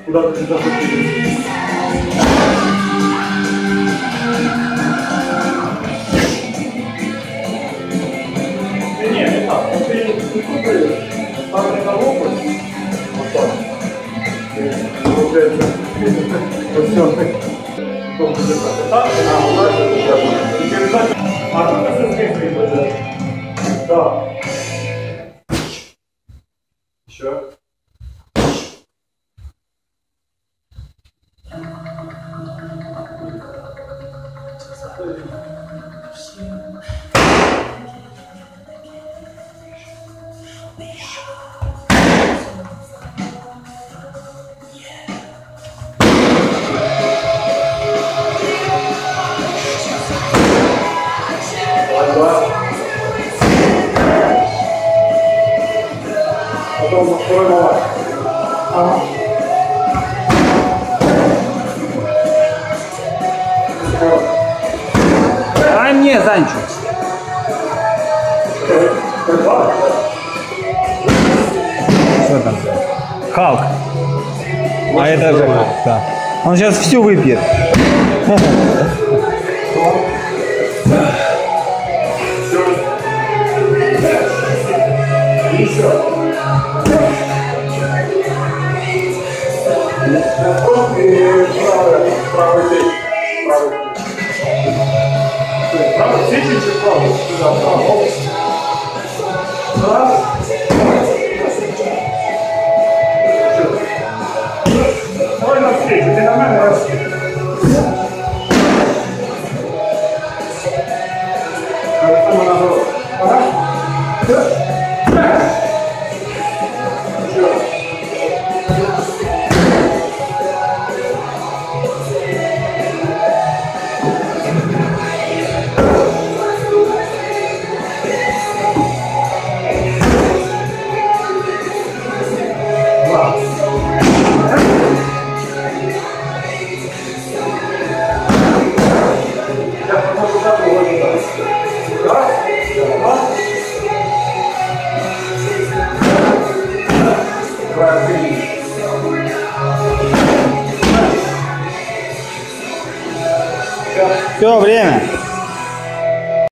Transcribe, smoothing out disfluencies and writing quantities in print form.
Куда ты сюда подпилишь? Нет, не так. Ты купаешь, ставишь на локоть. Вот так. Получается, вот все. Так, а тут это скрипит. Да. Еще. Потом второй малаш. Ага. А не, Занчу. Что там? Халк. А это же Халк, да. Он сейчас всю выпьет. Еще. Правый плечо. Правый плечо чуть правый. Сюда, правый. Раз. Давай навстречу, ты нормально навстречу. Там наоборот. Ага. Все, время.